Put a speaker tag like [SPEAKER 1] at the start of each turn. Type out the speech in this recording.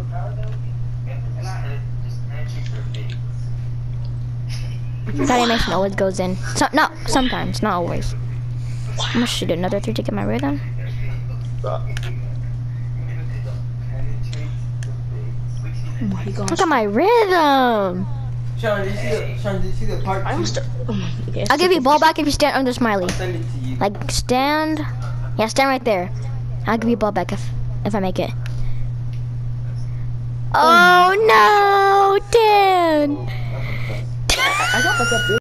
[SPEAKER 1] That animation always goes in. So, no, sometimes, not always. I'm gonna shoot another 3 to get my rhythm.
[SPEAKER 2] Oh my gosh.
[SPEAKER 1] Look at my rhythm.
[SPEAKER 3] Sean, did you see the part
[SPEAKER 2] I'm
[SPEAKER 3] two?
[SPEAKER 1] I'll give you ball back if you stand under smiley.
[SPEAKER 3] I'll send it to you.
[SPEAKER 1] Like stand. Yeah, stand right there. I'll give you ball back if I make it. Oh no, Dan.
[SPEAKER 2] I got like a